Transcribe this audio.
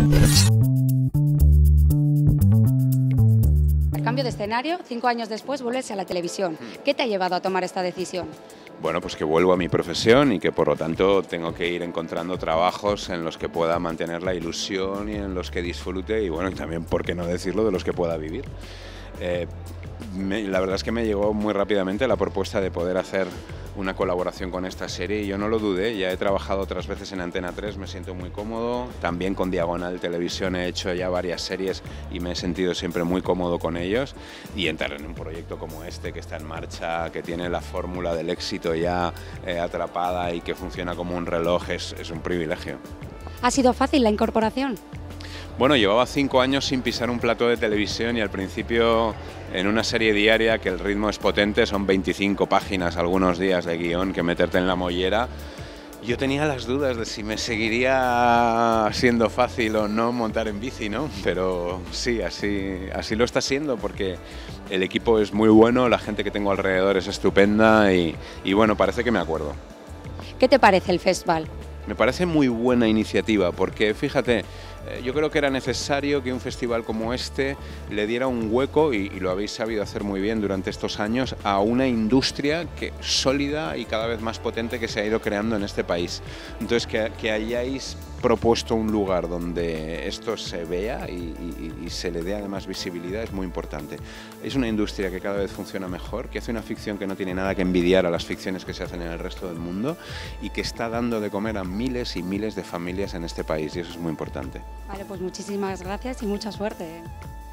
Al cambio de escenario, 5 años después vuelves a la televisión. ¿Qué te ha llevado a tomar esta decisión? Bueno, pues que vuelvo a mi profesión y que por lo tanto tengo que ir encontrando trabajos en los que pueda mantener la ilusión y en los que disfrute y bueno, y también, por qué no decirlo, de los que pueda vivir. La verdad es que me llegó muy rápidamente la propuesta de poder hacer una colaboración con esta serie y yo no lo dudé, ya he trabajado otras veces en Antena 3, me siento muy cómodo, también con Diagonal Televisión he hecho ya varias series y me he sentido siempre muy cómodo con ellos y entrar en un proyecto como este que está en marcha, que tiene la fórmula del éxito ya atrapada y que funciona como un reloj es un privilegio. ¿Ha sido fácil la incorporación? Bueno, llevaba 5 años sin pisar un plató de televisión y al principio en una serie diaria que el ritmo es potente, son 25 páginas algunos días de guión que meterte en la mollera. Yo tenía las dudas de si me seguiría siendo fácil o no montar en bici, ¿no? Pero sí, así lo está siendo porque el equipo es muy bueno, la gente que tengo alrededor es estupenda y bueno, parece que me acuerdo. ¿Qué te parece el festival? Me parece muy buena iniciativa porque, fíjate, yo creo que era necesario que un festival como este le diera un hueco, y lo habéis sabido hacer muy bien durante estos años, a una industria sólida y cada vez más potente que se ha ido creando en este país. Entonces, que hayáis propuesto un lugar donde esto se vea y se le dé además visibilidad es muy importante. Es una industria que cada vez funciona mejor, que hace una ficción que no tiene nada que envidiar a las ficciones que se hacen en el resto del mundo y que está dando de comer a miles y miles de familias en este país y eso es muy importante. Vale, pues muchísimas gracias y mucha suerte.